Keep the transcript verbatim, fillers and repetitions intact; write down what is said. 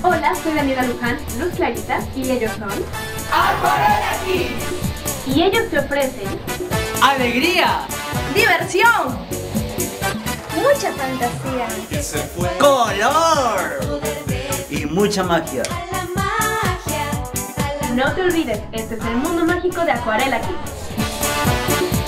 Hola, soy Daniela Luján, Luz Clarita, y ellos son... ¡Acuarela Kids! Y ellos te ofrecen... ¡alegría! ¡diversión! Mucha fantasía, ¡color! Y mucha magia. No te olvides, este es el mundo mágico de Acuarela Kids.